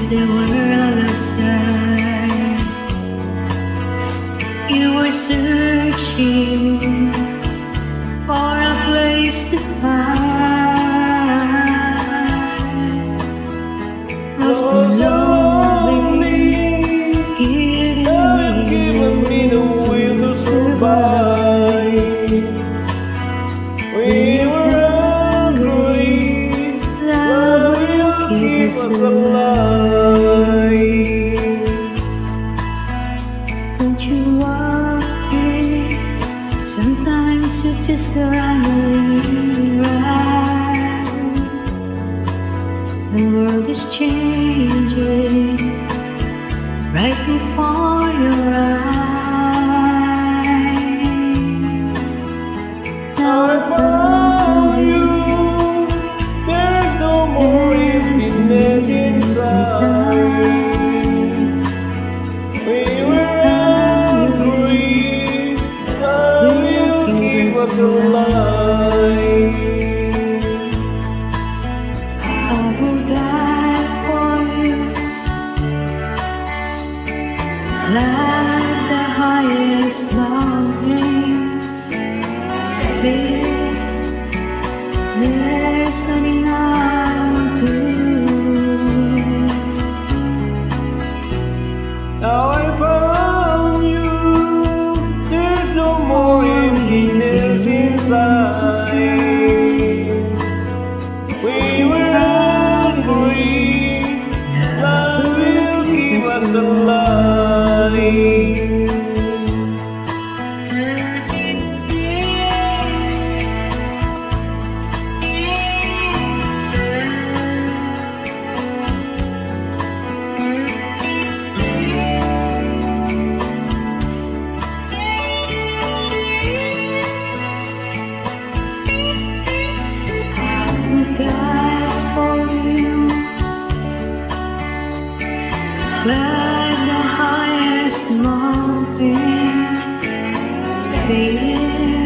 against the world outside. You were searching for a place to hide. Lost and lonely, giving me the will to survive. We were hungry, love will keep us alive. Don't you worry, sometimes you just gotta right. The world is changing right before your eyes. Now I found you, there's no more emptiness inside. We were hungry, love will keep us alive. I will die for you, like the highest mountain. Baby, there's nothing I won't do. Now I found you, there's no more emptiness inside. We were hungry, love will keep us alive. Die for you, like the highest mountain. Baby,